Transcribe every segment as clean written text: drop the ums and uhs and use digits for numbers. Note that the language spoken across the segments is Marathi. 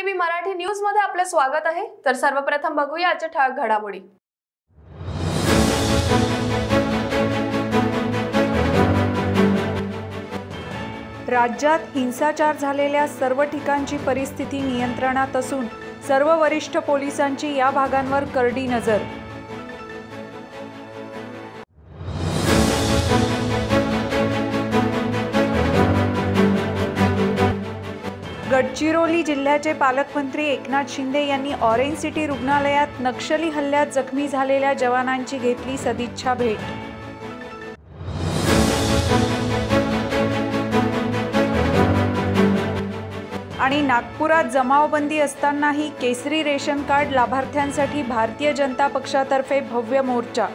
टीव्ही मराठी न्यूज मध्ये आपले स्वागत आहे। तर सर्वप्रथम बघूया आजच्या ठळक घडामोडी। राज्यात हिंसाचार झालेल्या सर्व ठिकाणची परिस्थिती नियंत्रणात असून सर्व वरिष्ठ पोलिसांची या भागांवर करडी नजर। गडचिरोली जिल्ह्याचे पालकमंत्री एकनाथ शिंदे यांनी ऑरेंज सिटी रुग्णालयात नक्षली हल्ल्यात जखमी झालेल्या जवानांची घेतली सदिच्छा भेट। आणि नागपुरात जमावबंदी असतानाही केसरी रेशन कार्ड लाभार्थ्यांसाठी भारतीय जनता पक्षातर्फे भव्य मोर्चा।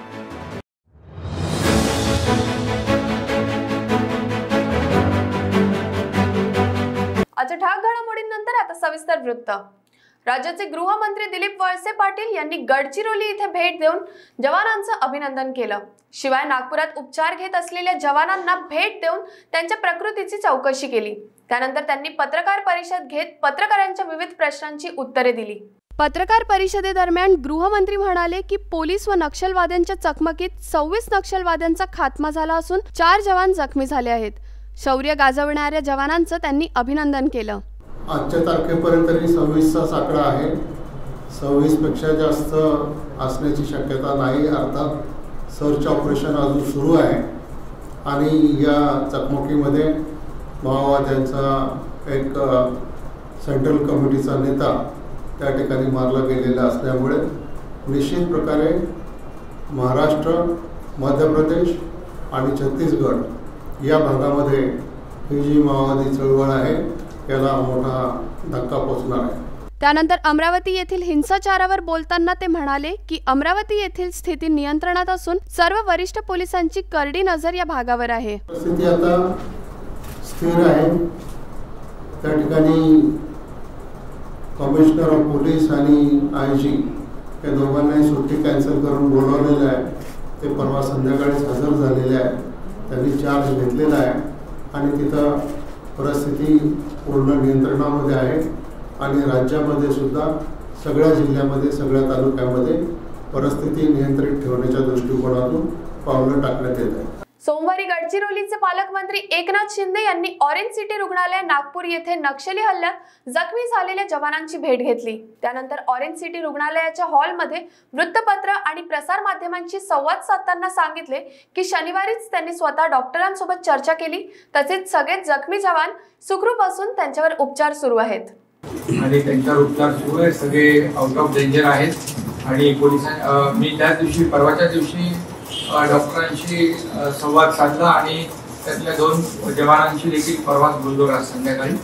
आजच्या ठळक घडामोडींनंतर आता सविस्तर वृत्त। राज्याचे गृहमंत्री दिलीप वळसे पाटील यांनी गडचिरोली येथे भेट देऊन जवानांचं अभिनंदन केलं। शिवाय नागपुरात उपचार घेत असलेल्या जवानांना भेट देऊन त्यांच्या प्रकृतीची चौकशी केली। त्यानंतर त्यांनी पत्रकार परिषद घेत पत्रकारांच्या विविध प्रश्नांची उत्तरे दिली। पत्रकार परिषदेदरम्यान गृहमंत्री म्हणाले की पोलीस व नक्षलवाद्यांच्या चकमकीत 26 नक्षलवाद्यांचा खात्मा झाला असून 4 जवान जखमी झाले आहेत। शौर्य गाजवणाऱ्या जवानांचं त्यांनी अभिनंदन केलं। आजच्या तारखेपर्यंत 26चा आकडा आहे। 26 पेक्षा जास्त असण्याची शक्यता नाही। अर्थात सर्च ऑपरेशन अजून सुरू आहे आणि या चकमकीमध्ये माओवाद्यांचा एक सेंट्रल कमिटीचा नेता त्या ठिकाणी मारला गेलेला असल्यामुळे निश्चित प्रकारे महाराष्ट्र, मध्य प्रदेश आणि छत्तीसगड या भागामध्ये ही जी माओवादी चळवळ आहे याला मोठा धक्का पोहोचणार आहे। त्यानंतर अमरावती येथील हिंसाचारावर बोलताना ते म्हणाले की अमरावती येथील स्थिती नियंत्रणात असून सर्व वरिष्ठ पोलिसांची करडी नजर या भागावर आहे। परिस्थिती आता स्थिर आहे। त्या ठिकाणी कमिशनर ऑफ पोलीस आणि आयजी या दोघांनाही सुट्टी कॅन्सल करून बोलवलेलं आहे। ते परवा संध्याकाळीच हजर झालेले आहे। त्यांनी चार्ज घेतलेला आहे आणि तिथं परिस्थिती पूर्ण नियंत्रणामध्ये आहे आणि राज्यामध्ये सुद्धा सगळ्या जिल्ह्यामध्ये सगळ्या तालुक्यामध्ये परिस्थिती नियंत्रित ठेवण्याच्या दृष्टिकोनातून पावलं टाकण्यात येत आहे। सोमवारी गडचिरोलीचे पालकमंत्री एकनाथ शिंदे यांनी ऑरेंज सिटी रुग्णालय नागपूर येथे नक्षली हल्ल्यात जखमी झालेल्या जवानांची भेट घेतली। त्यानंतर ऑरेंज सिटी रुग्णालयाच्या हॉलमध्ये वृत्तपत्र आणि प्रसार माध्यमांशी संवाद साधताना सांगितले की शनिवारीच त्यांनी स्वतः डॉक्टरांसोबत चर्चा केली। तसेच सगळे जखमी जवान सुखरूप असून त्यांच्यावर उपचार सुरू आहेत आणि त्यांच्यावर उपचार सुरू आहे। सगळे आउट ऑफ डेंजर आहेत आणि मी त्या दिवशी परवाच्या दिवशी डॉक्टरांशी संवाद साधला आणि त्यातल्या 2 जवानांशी देखील परवाच बोललो आज संध्याकाळी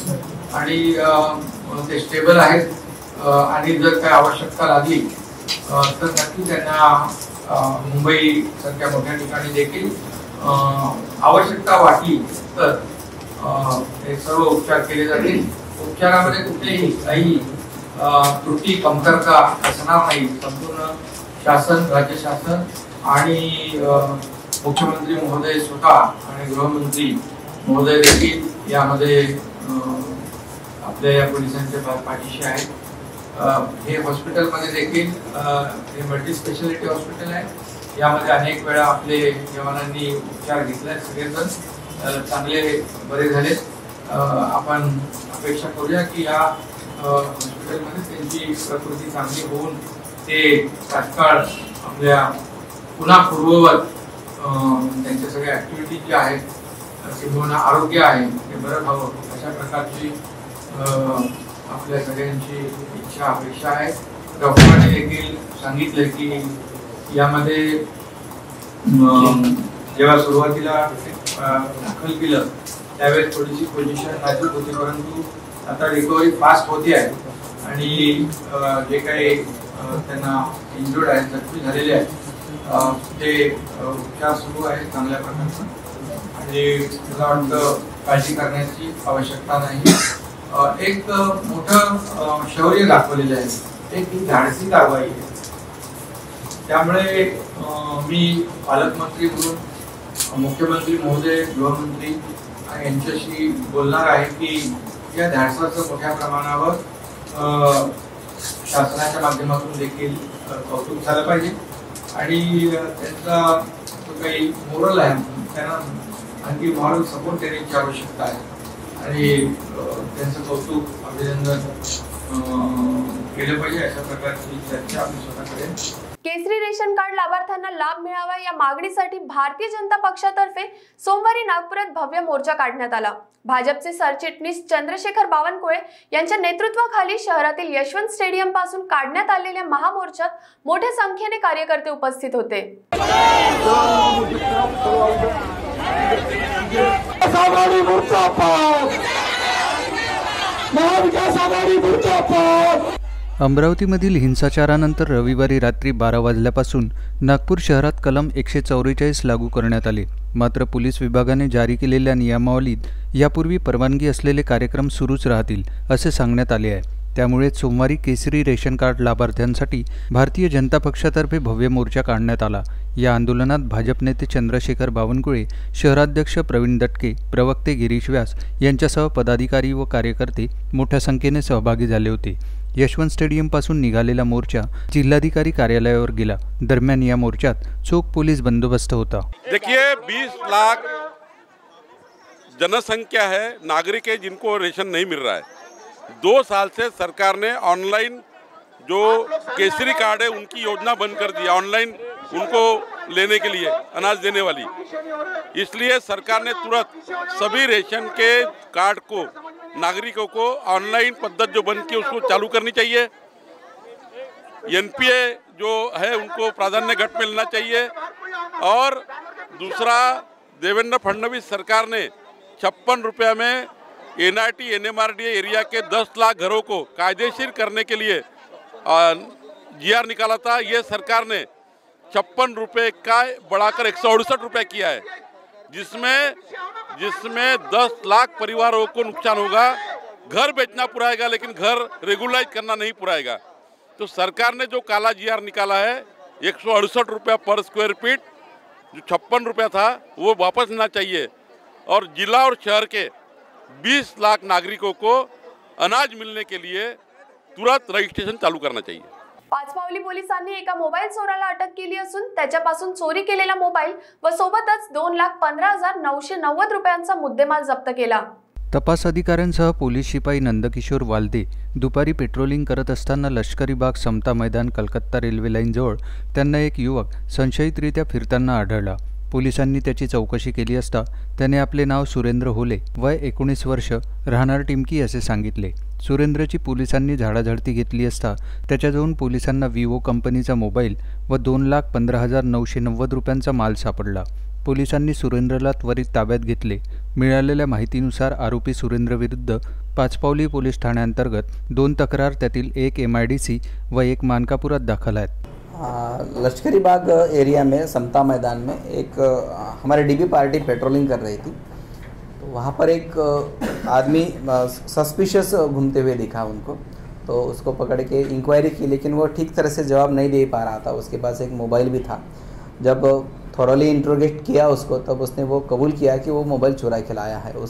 आणि ते स्टेबल आहेत आणि जर काही आवश्यकता लागली तर नक्की त्यांना मुंबई सारख्या मोठ्या ठिकाणी देखील आवश्यकता वाटली तर हे सर्व उपचार केले जातील। उपचारामध्ये कुठलेही काही त्रुटी कमतरता असणार नाही। संपूर्ण शासन, राज्य शासन आणि मुख्यमंत्री महोदय स्वतः आणि गृहमंत्री महोदय देखील यामध्ये आपल्या या पोलिसांच्या पाठीशी आहेत। हे हॉस्पिटलमध्ये देखील हे मल्टी स्पेशालिटी हॉस्पिटल आहे। यामध्ये अनेक वेळा आपले जवानांनी उपचार घेतला। सगळेजण चांगले बरे झाले। आपण अपेक्षा करूया की या हॉस्पिटलमध्ये त्यांची प्रकृती चांगली होऊन ते तात्काळ आपल्या पुन्हा पूर्ववत त्यांच्या सगळ्या ॲक्टिव्हिटी ज्या आहेत किंवा आरोग्य आहे ते बरं व्हावं अशा प्रकारची आपल्या सगळ्यांची इच्छा अपेक्षा आहे। डॉक्टरांनी देखील सांगितलं की यामध्ये जेव्हा सुरुवातीला दाखल केलं त्यावेळेस थोडीशी पोझिशन नाजूक होती, परंतु आता रिकव्हरी फास्ट होते आहे आणि जे काही त्यांना इंजुर्ड आहेत, जखमी झालेले आहेत ते उपचार सुरू आहे चांगल्या प्रकारचा आणि मला वाटतं काळजी करण्याची आवश्यकता नाही। एक मोठं शौर्य दाखवलेलं आहे, एक धाडसी कारवाई आहे। त्यामुळे मी पालकमंत्री म्हणून मुख्यमंत्री महोदय, गृहमंत्री यांच्याशी बोलणार आहे की या धाडसाचं मोठ्या प्रमाणावर शासनाच्या माध्यमातून देखील कौतुक झालं पाहिजे आणि त्यांचा जो काही मोरल आहे त्यांना आणखी मॉरल सपोर्ट देण्याची आवश्यकता आहे आणि त्यांचं कौतुक अभिनंदन केलं पाहिजे अशा प्रकारची चर्चा आम्ही स्वतःकडे. केसरी रेशन कार्ड लाभार्थ्यांना लाभ मिळावा या मागणीसाठी भारतीय जनता पक्षातर्फे सोमवारी नागपुरात भव्य मोर्चा काढण्यात आला. भाजपचे सरचिटणीस चंद्रशेखर बावनकुळे यांच्या नेतृत्वाखाली शहरातील यशवंत स्टेडियम पासून काढण्यात आलेल्या महामोर्चात मोठ्या संख्येने कार्यकर्ते उपस्थित होते. अमरावतीमधील हिंसाचारानंतर रविवारी रात्री 12 वाजल्यापासून नागपूर शहरात कलम 144 लागू करण्यात आले. मात्र पोलीस विभागाने जारी केलेल्या नियमावलीत यापूर्वी परवानगी असलेले कार्यक्रम सुरूच राहतील असे सांगण्यात आले आहे. त्यामुळे सोमवारी केसरी रेशन कार्ड लाभार्थ्यांसाठी भारतीय जनता पक्षातर्फे भव्य मोर्चा काढण्यात आला. या आंदोलनात भाजप नेते चंद्रशेखर बावनकुळे, शहराध्यक्ष प्रवीण दटके, प्रवक्ते गिरीश व्यास यांच्यासह पदाधिकारी व कार्यकर्ते मोठ्या संख्येने सहभागी झाले होते. यशवंत स्टेडियमपासून निघालेला मोर्चा जिल्हाधिकारी कार्यालयावर गेला. दरम्यान या मोर्चात चोख पोलीस बंदोबस्त होता. देखिए 20 लाख जनसंख्या है, नागरिक है जिनको रेशन नहीं मिल रहा है. 2 साल से सरकार ने ऑनलाइन जो केसरी कार्ड है उनकी योजना बंद कर दी, ऑनलाइन उनको लेने के लिए अनाज देने वाली. इसलिए सरकार ने तुरंत सभी रेशन के कार्ड को नागरिकों को ऑनलाइन पद्धत जो बंद की उसको चालू करनी चाहिए. एनपीए जो है उनको प्राधान्य घट मिलना चाहिए. और दूसरा, देवेंद्र फडणवीस सरकार ने 56 रुपये में एनआईटी एनएमआरडी एरिया के 10 लाख घरों को कायदेशीर करने के लिए जीआर निकाला था. ये सरकार ने 56 रुपये का बढ़ाकर 168 रुपये किया है, जिसमें 10 लाख परिवारों को नुकसान होगा. घर बेचना पुराएगा लेकिन घर रेगुलाइज करना नहीं पुराएगा. तो सरकार ने जो काला जीआर निकाला है 168 रुपया पर स्क्वायर फीट, जो 56 रुपया था वो वापस लेना चाहिए. और जिला और शहर के 20 लाख नागरिकों को अनाज मिलने के लिए तुरंत रजिस्ट्रेशन चालू करना चाहिए. पाचपावली पोलिसांनी एका मोबाईल चोराला अटक केली असून त्याच्यापासून चोरी केलेला मोबाईल व सोबतच 2,15,990 रुपयांचा मुद्देमाल जप्त केला. तपास अधिकाऱ्यांसह पोलीस शिपाई नंदकिशोर वालदे दुपारी पेट्रोलिंग करत असताना लष्करी बाग समता मैदान कलकत्ता रेल्वे लाईनजवळ त्यांना एक युवक संशयितरित्या फिरताना आढळला. पोलिसांनी त्याची चौकशी केली असता त्याने आपले नाव सुरेंद्र होले, वय 19 वर्ष, राहणार टिमकी असे सांगितले. सुरेंद्रची पोलिसांनी झाडाझडती घेतली असता त्याच्याजवळून पोलिसांना विवो कंपनीचा मोबाईल व 2,15,990 रुपयांचा माल सापडला. पोलिसांनी सुरेंद्रला त्वरित ताब्यात घेतले. मिळालेल्या माहितीनुसार आरोपी सुरेंद्रविरुद्ध पाचपावली पोलीस ठाण्याअंतर्गत 2 तक्रार, त्यातील एक MIDC व एक मानकापुरात दाखल आहेत. लश्करी बाग एरिया में समता मैदान में एक हमारे डीबी पार्टी पेट्रोलिंग कर रही थी. तो वहाँ पर एक आदमी सस्पिशियस घूमते हुए दिखा उनको. तो उसको पकड़ के इंक्वायरी की, लेकिन वो ठीक तरह से जवाब नहीं दे पा रहा था. उसके पास एक मोबाइल भी था. जब थॉरली इंट्रोगेट किया उसको, तब उसने वो कबूल किया कि वो मोबाइल चुरा के लाया है.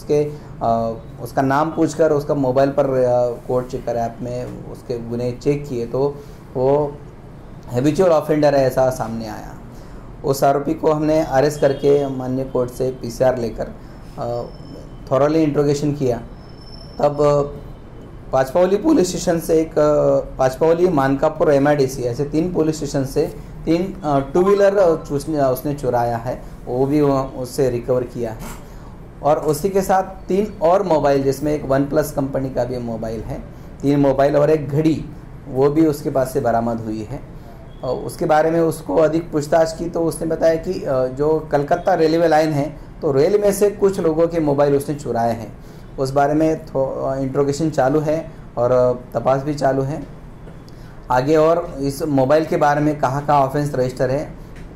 उसका नाम पूछकर उसका मोबाइल पर कोड चेकर ऐप में उसके गुने चेक किए तो वो हैबिचुअल ऑफेंडर है ऐसा सामने आया. उस आरोपी को हमने अरेस्ट करके माननीय कोर्ट से PCR लेकर थॉरली इंट्रोगेशन किया. तब पाचपावली पुलिस स्टेशन से एक पाचपावली, मानकापुर, MIDC ऐसे 3 पुलिस स्टेशन से 3 2 व्हीलर उसने चुराया है, वो भी उससे रिकवर किया है. और उसी के साथ 3 और मोबाइल, जिसमें एक OnePlus कंपनी का भी मोबाइल है, 3 मोबाइल और एक घड़ी, वो भी उसके पास से बरामद हुई है. उसके बारे में उसको अधिक पूछताछ की तो उसने बताया कि जो कलकत्ता रेलवे लाइन है, तो रेल में से कुछ लोगों के मोबाइल उसने चुराए हैं. उस बारे में इंट्रोगेशन चालू है और तपास भी चालू है. आगे और इस मोबाइल के बारे में कहाँ ऑफेंस रजिस्टर है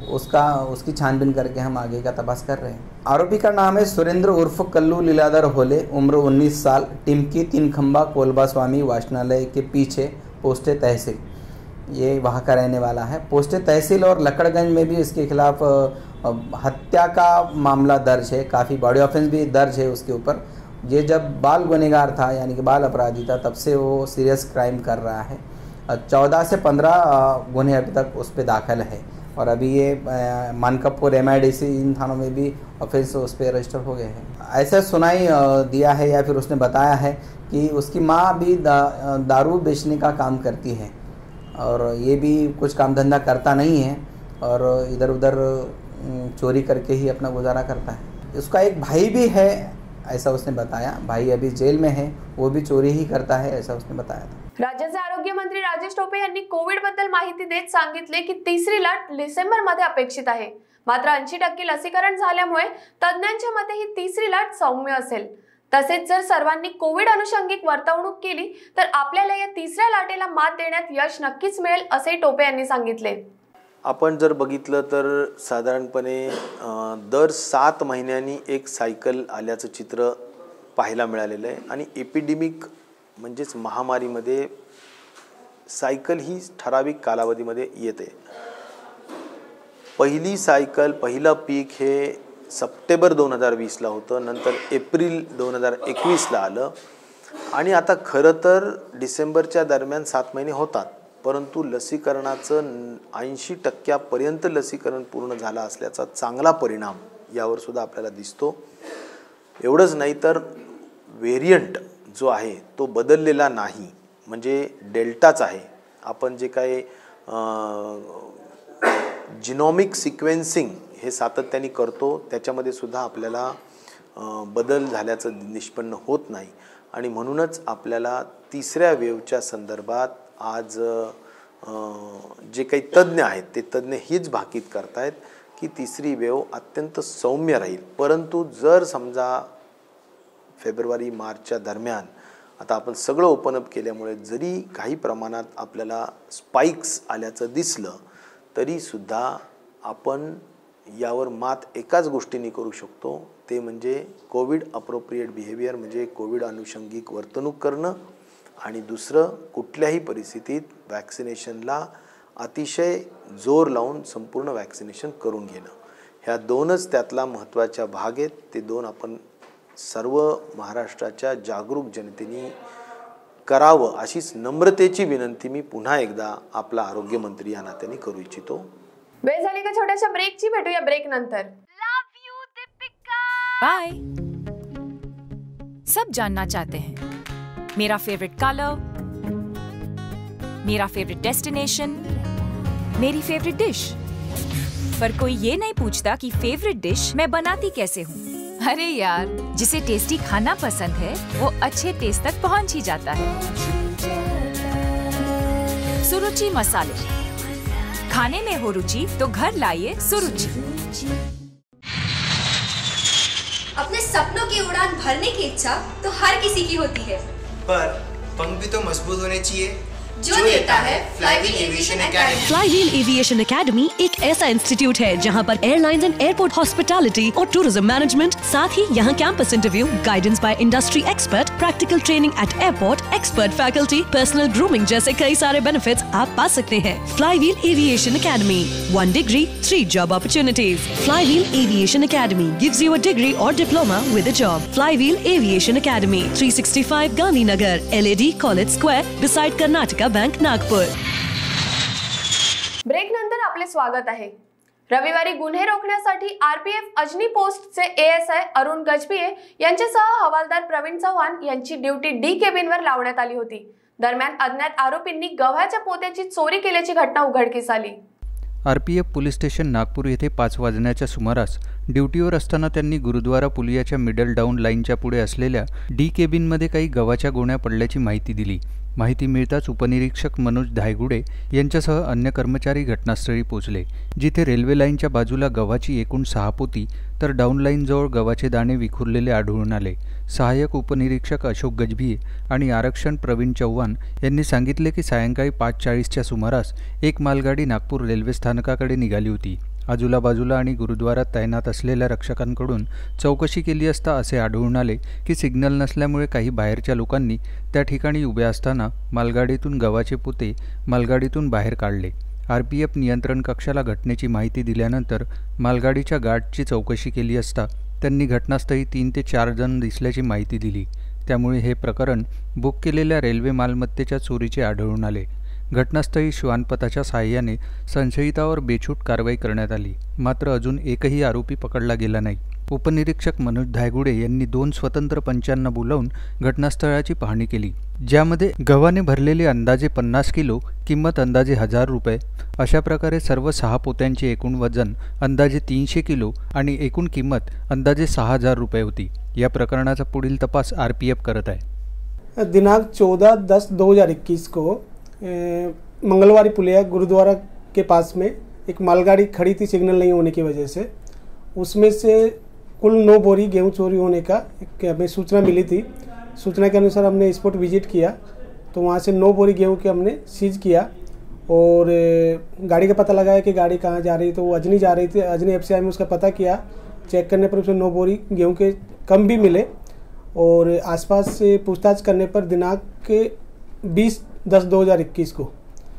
उसकी छानबीन करके हम आगे का तपास कर रहे हैं. आरोपी का नाम है सुरेंद्र उर्फ कल्लू लीलाधर होले, उम्र 19 साल, टिमकी 3 खंबा कोलबा स्वामी वाचनालय के पीछे, पोस्टे तहसील. ये वहाँ का रहने वाला है. पोस्टे तहसील और लकड़गंज में भी इसके खिलाफ हत्या का मामला दर्ज है. काफ़ी बॉडी ऑफेंस भी दर्ज है उसके ऊपर. ये जब बाल गुनहगार था यानी कि बाल अपराधी था, तब से वो सीरियस क्राइम कर रहा है। 14 से 15 गुन्हे अभी तक उस पर दाखिल है और अभी ये मानकपुर MIDC इन थानों में भी ऑफेंस उस पर रजिस्टर हो गए हैं। ऐसा सुनाई दिया है या फिर उसने बताया है कि उसकी माँ भी दारू बेचने का काम करती है और ये भी कुछ काम धंधा करता नहीं है और इधर उधर चोरी करके ही अपना गुजारा करता है। उसका एक भाई भी है ऐसा उसने बताया, भाई अभी जेल में है, वो भी चोरी ही करता है ऐसा उसने बताया था। राज्याचे आरोग्य मंत्री राजेश टोपे यांनी कोविड बद्दल माहिती देत सांगितले की तिसरी लाट डिसेंबरमध्ये अपेक्षित आहे, मात्र 80% लसीकरण झाल्यामुळे तज्ज्ञांच्या मते ही तिसरी लाट सौम्य असेल। तसेच जर सर्वांनी कोविड अनुषंगिक वर्तवणूक केली तर आपल्याला या तिसऱ्या लाटेला मात देण्यात यश नक्कीच मिळेल असे टोपे यांनी सांगितले। आपण जर बघितलं तर साधारणपणे दर 7 महिन्यांनी एक सायकल आल्याचं चित्र पाहायला मिळालेलं आहे आणि एपिडेमिक म्हणजेच महामारीमध्ये सायकल ही ठराविक कालावधीमध्ये येते। पहिली सायकल पहिला पीक हे सप्टेंबर 2020 ला होतं, नंतर एप्रिल 2021 ला आलं आणि आता खरं तर डिसेंबरच्या दरम्यान 7 महिने होतात, परंतु लसीकरणाचं 80% पर्यंत लसीकरण पूर्ण झालं असल्याचा चांगला परिणाम यावर सुद्धा आपल्याला दिसतो। एवढंच नाही तर व्हेरिएंट जो आहे तो बदललेला नाही, म्हणजे डेल्टाच आहे। आपण जे काही जिनोमिक सिक्वेन्सिंग हे सातत्याने करतो त्याच्यामध्ये सुद्धा आपल्याला बदल झाल्याचं निष्पन्न होत नाही आणि म्हणूनच आपल्याला तिसऱ्या वेव्हच्या संदर्भात आज जे काही तज्ञ आहेत ते तज्ञ हीच भाकीत करतायत की तिसरी वेव्ह अत्यंत सौम्य राहील, परंतु जर समजा फेब्रुवारी मार्चच्या दरम्यान आता आपण सगळं ओपन अप केल्यामुळे जरी काही प्रमाणात आपल्याला स्पाइक्स आल्याचं दिसलं तरी सुद्धा आपण यावर मात एकाच गोष्टीने करू शकतो, ते म्हणजे कोविड अप्रोप्रिएट बिहेवियर म्हणजे कोविड अनुषंगिक वर्तणूक करणं आणि दुसरं कुठल्याही परिस्थितीत वॅक्सिनेशनला अतिशय जोर लावून संपूर्ण वॅक्सिनेशन करून घेणं। ह्या दोनच त्यातला महत्त्वाचा भाग आहेत। ते दोन आपण सर्व महाराष्ट्राच्या जागरूक जनतेने करावं अशीच नम्रतेची विनंती मी पुन्हा एकदा आपला आरोग्य मंत्री या नात्याने करू इच्छितो। वेळ झाली का छोट्याशा ब्रेकची, भेटूया ब्रेक नंतर। बाय। सब जानना चाहते हैं मेरा फेवरेट कलर, मेरा फेवरेट डेस्टिनेशन, मेरी फेवरेट डिश, पर कोई ये नहीं पूछता कि फेवरेट डिश मैं बनाती कैसे हूँ। अरे यार, जिसे टेस्टी खाना पसंद है वो अच्छे टेस्ट तक पहुँच ही जाता है। सुरुचि मसाले, खाने में हो रुचि तो घर लाइए सुरुचि। अपने सपनों की उड़ान भरने की इच्छा तो हर किसी की होती है, पर पंख भी तो मजबूत होने चाहिए जो देता है Flywheel aviation academy. Flywheel aviation academy एक ऐसा इंस्टीट्यूट है जहां पर एयरलाइंस एंड एयरपोर्ट हॉस्पिटैलिटी और टूरिज्म मैनेजमेंट, साथ ही यहां campus interview, guidance by industry expert, practical training at airport, expert faculty, personal grooming जैसे कई सारे बेनिफिट्स आप पा सकते हैं। Flywheel aviation academy, 1 degree 3 job opportunities. Flywheel aviation academy gives you a degree और diploma with a job. Flywheel aviation academy, 365 Gandhinagar, LAD college square, beside Karnataka bank, Nagpur. Break नंतर आपले स्वागत आहे। रविवारी गुन्हे रोखण्यासाठी RPF अजनी पोस्टचे ASI अरुण गजभिये यांच्यासह हवालदार प्रवीण चव्हाण यांची ड्युटी D केबिनवर लावण्यात आली होती। दरम्यान अज्ञात आरोपींनी गव्हाच्या पोत्याची चोरी केल्याची घटना उघडकीस आली। RPF पोलीस स्टेशन नागपूर येथे 5 वाजण्याच्या सुमारास ड्युटीवर असताना त्यांनी गुरुद्वारा पुलियाच्या मिडल डाऊन लाईनच्या पुढे असलेल्या D केबिनमध्ये काही गव्हाच्या गोण्या पडल्याची माहिती दिली। माहिती मिळताच उपनिरीक्षक मनोज धायगुडे यांच्यासह अन्य कर्मचारी घटनास्थळी पोहोचले, जिथे रेल्वे लाईनच्या बाजूला गव्हाची एकूण 6 पोती तर डाऊन लाईनजवळ गव्हाचे दाणे विखुरलेले आढळून आले। सहाय्यक उपनिरीक्षक अशोक गजभिये आणि आरक्षण प्रवीण चव्हाण यांनी सांगितले की सायंकाळी 5:40च्या सुमारास एक मालगाडी नागपूर रेल्वे स्थानकाकडे निघाली होती। आजूबाजूला आणि गुरुद्वारात तैनात असलेल्या रक्षकांकडून चौकशी केली असता असे आढळून आले की सिग्नल नसल्यामुळे काही बाहेरच्या लोकांनी त्या ठिकाणी उभे असताना मालगाडीतून गव्हाचे पोते मालगाडीतून बाहेर काढले। RPF नियंत्रण कक्षाला घटनेची माहिती दिल्यानंतर मालगाडीच्या गार्डची चौकशी केली असता त्यांनी घटनास्थळी 3 ते 4 जण दिसल्याची माहिती दिली. त्यामुळे हे प्रकरण बुक केलेल्या रेल्वे मालमत्तेच्या चोरीचे आढळून आले. घटनास्थळी श्वानपथाच्या साहाय्याने संशयितावर बेछूट कारवाई करण्यात आली. मात्र अजून एकही आरोपी पकडला गेला नाही. उपनिरीक्षक मनोज धायगुडे यांनी 2 स्वतंत्र पंचांना बोलावून घटनास्थळाची पाहणी केली, ज्यामध्ये गव्हाने भरलेले अंदाजे 50 किलो, किंमत अंदाजे 1000 रुपये, अशा प्रकारे सर्व 6 पोत्यांचे एकूण वजन अंदाजे 300 किलो आणि एकूण किंमत अंदाजे 6000 रुपये होती. या प्रकरणाचा पुढील तपास RPF करत आहे. दिनांक 14/10/2021 को मंगलवारी पुलिया गुरुद्वारा के पास में एक मालगाड़ी खड़ी थी सिग्नल नहीं होने की वजह से. उसमें से कुल 9 बोरी गेहूं चोरी होने का हमें सूचना मिली थी. सूचना के अनुसार हमने स्पॉट विजिट किया तो वहाँ से 9 बोरी गेहूं के हमने सीज किया और गाड़ी का पता लगाया कि गाड़ी कहाँ जा रही, तो वो अजनी जा रही थी. अजनी FCI में उसका पता किया, चेक करने पर उसमें 9 बोरी गेहूं के कम भी मिले और आसपास से पूछताछ करने पर दिनांक 20/10/2021 को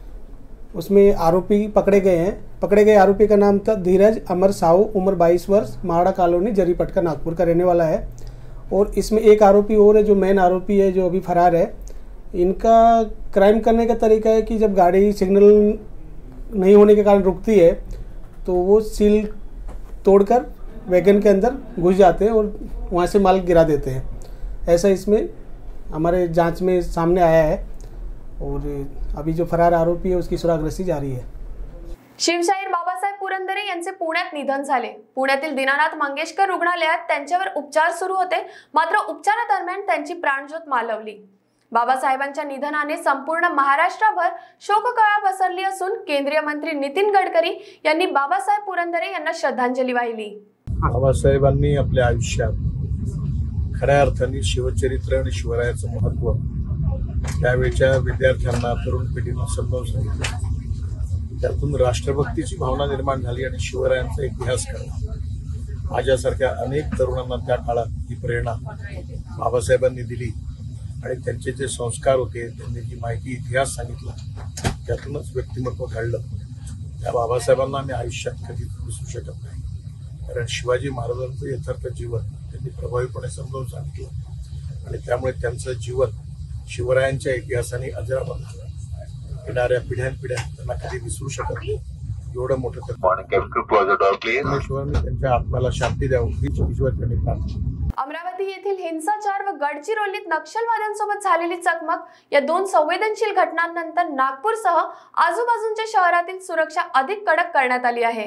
उसमें आरोपी पकड़े गए हैं. पकड़े गए आरोपी का नाम था धीरज अमर साहू, उम्र 22 वर्ष, माड़ा कॉलोनी, जरीपटका, नागपुर का रहने वाला है. और इसमें एक आरोपी और है जो मेन आरोपी है, जो अभी फरार है. इनका क्राइम करने का तरीका है कि जब गाड़ी सिग्नल नहीं होने के कारण रुकती है तो वो सील तोड़कर वैगन के अंदर घुस जाते हैं और वहाँ से माल गिरा देते हैं. ऐसा इसमें हमारे जांच में सामने आया है और अभी जो फरार आरोपी है उसकी सुरागरसी जारी है. शिवशाहीर बाबासाहेब पुरंदरे यांचे पुण्यात निधन झाले. पुण्यातील दीनानाथ मंगेशकर रुग्णालयात त्यांच्यावर उपचार सुरू होते, मात्र उपचारादरम्यान त्यांची प्राणज्योत मालवली. बाबासाहेबांच्या निधनाने संपूर्ण महाराष्ट्रभर शोककळा पसरली असून केंद्रीय मंत्री नितीन गडकरी यांनी बाबासाहेब पुरंदरे यांना श्रद्धांजली वाहिली. बाबासाहेबांनी आपल्या आयुष्यात खऱ्या अर्थाने शिवचरित्र आणि शिवरायाचं महत्त्व त्यावेळच्या विद्यार्थ्यांना, तरुण पिढींना समजावून सांगितलं. त्यातून राष्ट्रभक्तीची भावना निर्माण झाली आणि शिवरायांचा इतिहास कळला. माझ्यासारख्या अनेक तरुणांना त्या काळात ही प्रेरणा बाबासाहेबांनी दिली आणि त्यांचे जे संस्कार होते, त्यांनी जी माहिती, इतिहास सांगितला, त्यातूनच व्यक्तिमत्व घडलं. त्या बाबासाहेबांना आम्ही आयुष्यात कधी विसरू शकत नाही. कारण शिवाजी महाराजांचं यथार्थ जीवन त्यांनी प्रभावीपणे समजावून सांगितलं आणि त्यामुळे त्यांचं जीवन शिवरायांच्या इतिहासाने अजरामर झालं. येणाऱ्या पिढ्यानपिढ्या त्यांना कधी विसरू शकत नाही. एवढं मोठं परमेश्वरांनी त्यांच्या आत्म्याला शांती द्यावी हीच ईश्वरचरणी प्रार्थना. अमरावती येथील हिंसाचार व गडचिरोलीत नक्षलवाद्यांसोबत झालेली चकमक या 2 संवेदनशील घटनांनंतर नागपूरसह आजूबाजूच्या शहरातील सुरक्षा अधिक कडक करण्यात आली आहे.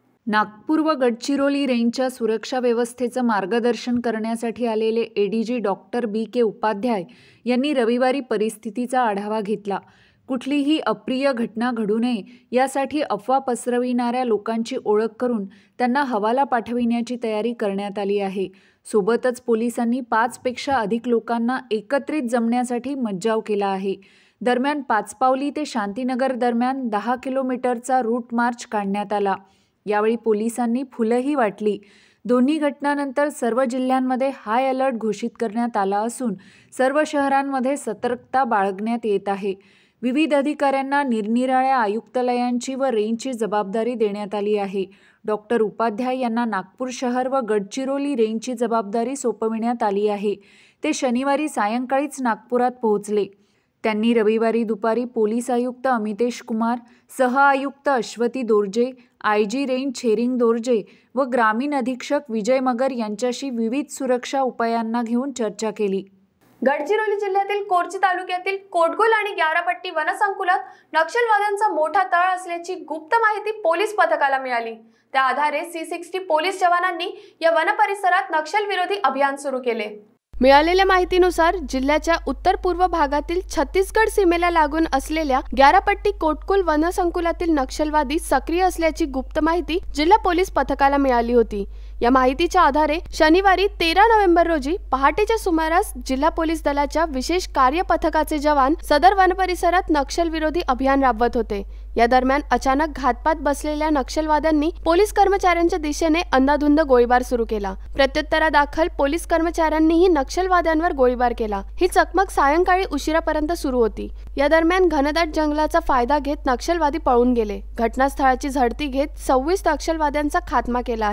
नागपूर व गडचिरोली रेंजच्या सुरक्षा व्यवस्थेचं मार्गदर्शन करण्यासाठी आलेले ADG डॉक्टर BK उपाध्याय यांनी रविवारी परिस्थितीचा आढावा घेतला. कुठलीही अप्रिय घटना घडू नये यासाठी अफवा पसरविणाऱ्या लोकांची ओळख करून त्यांना हवाला पाठविण्याची तयारी करण्यात आली आहे. सोबतच पोलिसांनी 5 पेक्षा अधिक लोकांना एकत्रित जमण्यासाठी मज्जाव केला आहे. दरम्यान पाचपावली ते शांतीनगर दरम्यान 10 किलोमीटरचा रूट मार्च काढण्यात आला. यावेळी पोलिसांनी फुलंही वाटली. दोन्ही घटनांनंतर सर्व जिल्ह्यांमध्ये हाय अलर्ट घोषित करण्यात आला असून सर्व शहरांमध्ये सतर्कता बाळगण्यात येत आहे. विविध अधिकाऱ्यांना निरनिराळ्या आयुक्तालयांची व रेंजची जबाबदारी देण्यात आली आहे. डॉक्टर उपाध्याय यांना नागपूर शहर व गडचिरोली रेंजची जबाबदारी सोपविण्यात आली आहे. ते शनिवारी सायंकाळीच नागपुरात पोहोचले. त्यांनी रविवारी दुपारी पोलीस आयुक्त अमितेश कुमार, सह आयुक्त अश्वती दोर्जे, IG रेंज छेरिंग दोर्जे व ग्रामीण अधीक्षक विजय मगर यांच्याशी विविध सुरक्षा उपायांना घेऊन चर्चा केली. गडचिरोली जिल्ह्यातील कोरची तालुक्यातील कोटगोल आणि ग्यारापट्टी वनसंकुलात नक्षलवाद्यांचा मोठा तळ असल्याची गुप्त माहिती पोलीस पथकाला मिळाली. त्या आधारे C60 पोलीस जवानांनी या वन परिसरात नक्षलविरोधी अभियान सुरू केले. मिळालेल्या माहितीनुसार जिल्ह्याच्या उत्तर पूर्व भागातील छत्तीसगड सीमेला लागून असलेल्या ग्यारापट्टी कोटकुल वनसंकुलातील नक्षलवादी सक्रिय असल्याची गुप्त माहिती जिल्हा पोलीस पथकाला मिळाली होती. या माहितीच्या आधारे शनिवारी 13 नोव्हेंबर रोजी पहाटेच्या सुमारास जिल्हा पोलीस दलाच्या विशेष कार्य पथकाचे जवान सदर वन परिसरात नक्षलविरोधी अभियान राबवत होते. या दरम्यान अचानक घातपात बसलेल्या नक्षलवाद्यांनी पोलीस कर्मचाऱ्यांच्या दिशेने अंधाधुंद गोळीबार सुरू केला. प्रत्युत्तरादाखल पोलीस कर्मचाऱ्यांनीही नक्षलवाद्यांवर गोळीबार केला. ही चकमक सायंकाळी उशिरापर्यंत सुरू होती. या दरम्यान घनदाट जंगलाचा फायदा घेत नक्षलवादी पळून गेले. घटनास्थळाची झडती घेत 26 नक्षलवाद्यांचा खात्मा केला आहे.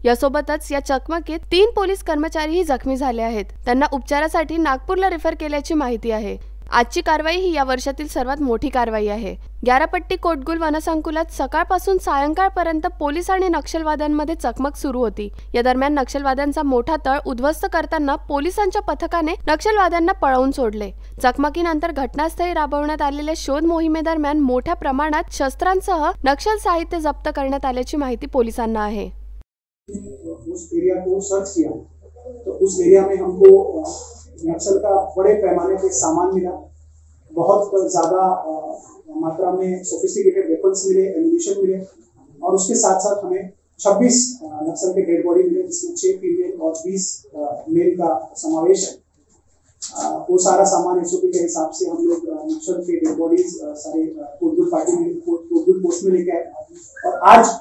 यासोबतच या चकमकीत 3 पोलीस कर्मचारीही जखमी झाले आहेत. त्यांना उपचारासाठी नागपूरला रेफर केल्याची माहिती आहे. आजची कारवाई ही या वर्षातील सर्वात मोठी कारवाई आहे. ग्यारापट्टी कोटगुल वनसंकुलात सकाळपासून सायंकाळपर्यंत पोलीस आणि नक्षलवाद्यांमध्ये चकमक सुरू होती. या दरम्यान नक्षलवाद्यांचा मोठा तळ उद्ध्वस्त करताना पोलिसांच्या पथकाने नक्षलवाद्यांना पळवून सोडले. चकमकीनंतर घटनास्थळी राबवण्यात आलेल्या शोध मोहिमेदरम्यान मोठ्या प्रमाणात शस्त्रांसह नक्षल साहित्य जप्त करण्यात आल्याची माहिती पोलिसांना आहे. उस एरिया को सर्च किया तो उस एरिया में हमको नक्सल का बड़े पैमाने पे सामान मिला. बहुत ज़्यादा मात्रा में सोफिस्टिकेटेड वेपन्स मिले, एम्यूनिशन मिले और उसके साथ साथ हमें 26 नक्सल के डेड बॉडी मिले, जिसमें 6 फीमेल और 20 मेल का समावेश है. वो सारा सामान एसओपी के हिसाब से हम लोग नक्सल के डेड बॉडीज सारे कोटगुल पार्टी में कोटगुल पोस्ट में लेके आए और आज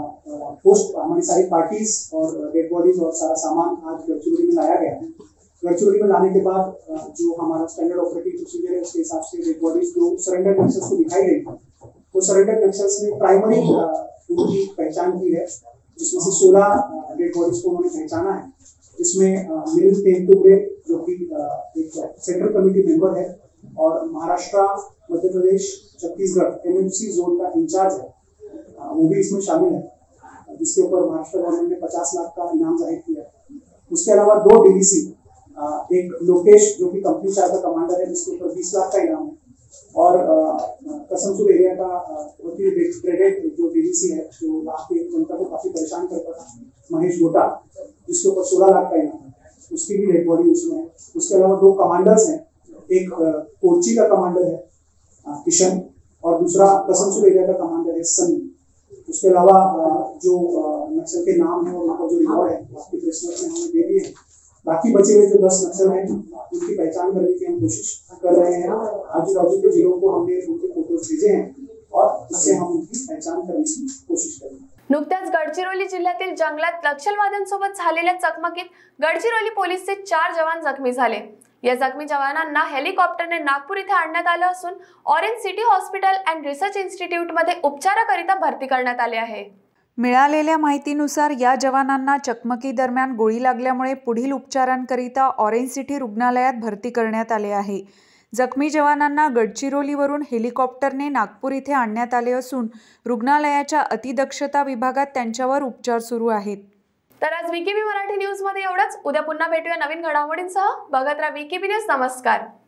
पोस्ट हमारी सारी पार्टीज और डेड बॉडीज और सारा सामान आज गढ़चिरौली में लाया गया है. गढ़चिरौली में लाने के बाद जो हमारा स्टैंडर्ड ऑपरेटिंग प्रोसीजर है उसके हिसाब से डेड बॉडीज जो सरेंडर नक्सल्स को दिखाई गई थी, वो सरेंडर नक्सल्स ने प्राइमरी उनकी पहचान की है, जिसमें से 16 डेड बॉडीज को उन्होंने पहचाना है, जिसमें मिलिंद तेंदुबे जो कि एक सेंट्रल कमेटी मेंबर है और महाराष्ट्र, मध्य प्रदेश, छत्तीसगढ़ एमएमसी जोन का इंचार्ज है, वो भी इसमें शामिल है, जिसके ऊपर महाराष्ट्र गवर्नमेंट ने 50 लाख का इनाम जाहिर किया है. उसके अलावा 2 डीवीसी, एक लोकेश जो कि कंपनी चार का कमांडर है, जिसके ऊपर 20 लाख का इनाम है, और कसमसुर एरिया का बहुत ही ट्रेडेड जो डीवीसी है, जो वहाँ की जनता को काफी परेशान करता था, महेश गोटा, जिसके ऊपर 16 लाख का इनाम है, उसकी भी डेड बॉडी उसमें है. उसके अलावा 2 कमांडर्स हैं, एक कोची का कमांडर है किशन और दूसरा कसमसुर एरिया का कमांडर है सनी. उसके अलावा जो नक्सल के नाम है और उनका जो रिकॉर्ड है आपकी प्रेस नोट में हमने दे दिए हैं. बाकी बचे हुए जो 10 नक्सल हैं उनकी पहचान करने की हम कोशिश कर रहे हैं. आजू बाजू के जिलों को हमने उनके फोटोज भेजे हैं और उससे हम उनकी पहचान करने की कोशिश करेंगे. नुकत्याच गडचिरोली जिल्ह्यातील जंगलात नक्षलवाद्यांसोबत झालेल्या चकमकीत गडचिरोली पोलीसचे 4 जवान जखमी झाले. या जखमी जवानांना हेलिकॉप्टरने नागपूर इथे आणण्यात आलं असून orange city hospital and research इन्स्टिट्यूटमध्ये उपचाराकरिता भरती करण्यात आले आहे. मिळालेल्या माहितीनुसार या जवानांना चकमकीदरम्यान गोळी लागल्यामुळे पुढील उपचारांकरिता ऑरेंज सिटी रुग्णालयात भरती करण्यात आले आहे. जखमी जवानांना गडचिरोलीवरून हेलिकॉप्टरने नागपूर इथे आणण्यात आले असून रुग्णालयाच्या अतिदक्षता विभागात त्यांच्यावर उपचार सुरू आहेत. तर आज वीकेबी मराठी न्यूज मध्ये एवढंच. उद्या पुन्हा भेटूया नवीन घडामोडींसह. बघत राहा वीकेबी न्यूज. नमस्कार.